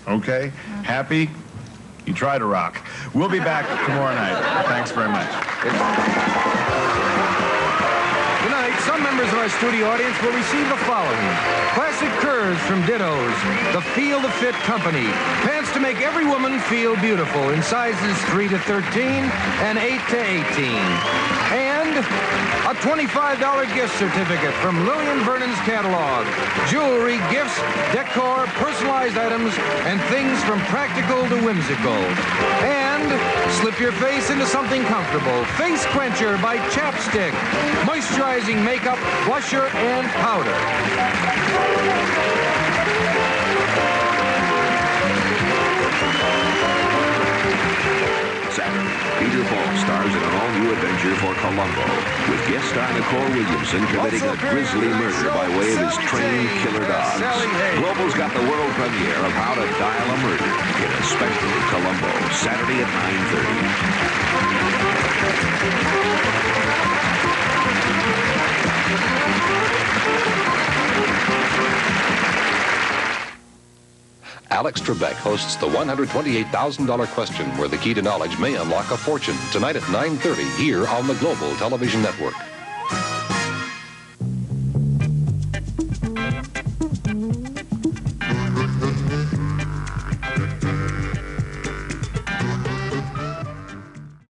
Okay? Happy? You try to rock. We'll be back tomorrow night. Thanks very much. Tonight, some members of our studio audience will receive the following. Classic curves from Dittos, the Feel the Fit Company. Pants to make every woman feel beautiful in sizes 3 to 13 and 8 to 18. And a $25 gift certificate from Lillian Vernon's catalog. Jewelry, gifts, decor, personalized items, and things from practical to whimsical. And slip your face into something comfortable. Face Quencher by Chapstick. Moisturizing makeup, blusher, and powder. Saturday, Peter Falk stars in an all-new adventure for Columbo, with guest star Nicole Williamson committing a grisly murder by way of his trained killer dogs. Global's got the world premiere of How to Dial a Murder in a special Columbo, Saturday at 9:30. Alex Trebek hosts the $128,000 question where the key to knowledge may unlock a fortune. Tonight at 9:30 here on the Global Television Network.